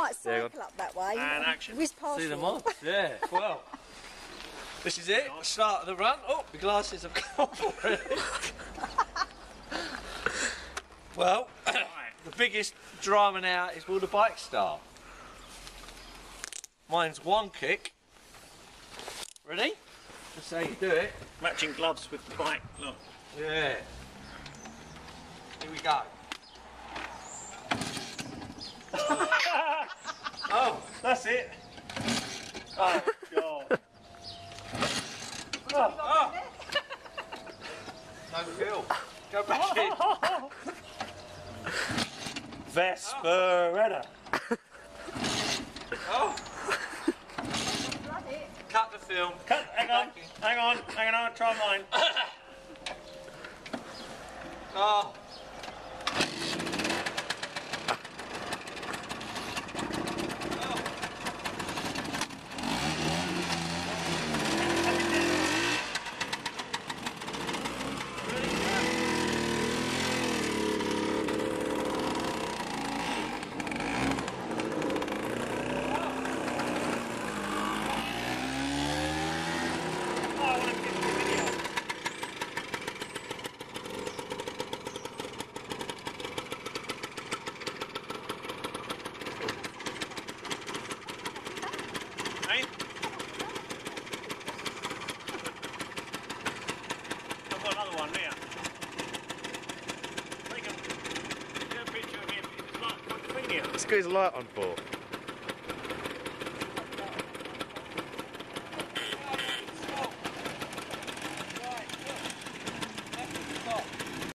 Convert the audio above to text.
might cycle up that way. And action. Whiz past See the you. mods, yeah. Well, this is it. Start of the run. Oh, the glasses have gone already. Well, the biggest drama now is will the bike start? Mine's one kick. Ready? That's how you do it. Matching gloves with the bike, look. Yeah. Here we go. Oh, That's it. Oh, God. oh. No feel. Go back in. Vesperetta. Oh. Cut the film. Hang on, try mine. Oh. I've got another one there. Take a picture of him. It's like, put the thing here. Let's get his light on for.